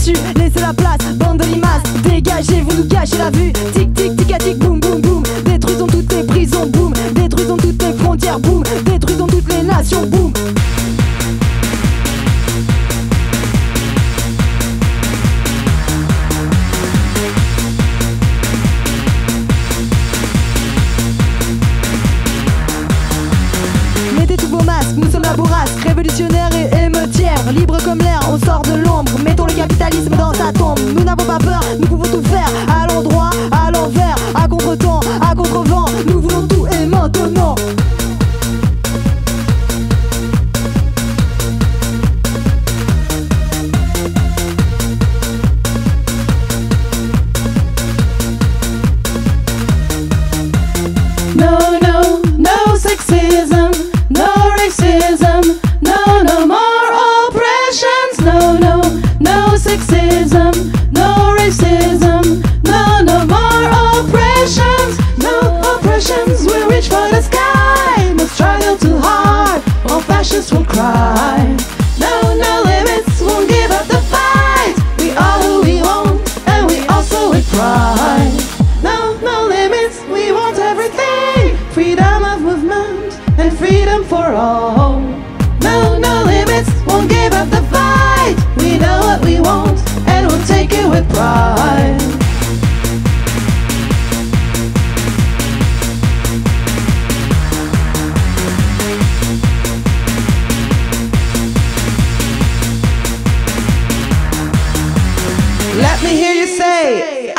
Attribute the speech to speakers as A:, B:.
A: dessus, laissez la place, bande de limaces. Dégagez, vous nous gâchez la vue. Tic tic tic à tic, boum boum boum. Détruisons toutes les prisons, boum. Détruisons toutes les frontières, boum. Détruisons toutes les nations, boum. Mettez tous vos masques, nous sommes la bourrasque, révolutionnaire et émeutière, libre comme l'air, on sort de l'ombre, mettons le capitalisme dans sa tombe. Nous n'avons pas peur, nous pouvons tout faire, à l'endroit, à l'envers, à contre-temps, à contre-vent, nous voulons tout et maintenant.
B: No, no, no sexism, no racism, no, no more oppressions. No, no, no sexism, no racism, no, no more oppressions. No oppressions, we'll reach for the sky. No struggle too hard, all fascists will cry. No, no limits, won't give up the fight. We are who we want, and we also with pride. No, no limits, we want everything. Freedom of movement and freedom for all. No, no limits, won't give up the fight. We know what we want and we'll take it with pride. Let me hear you say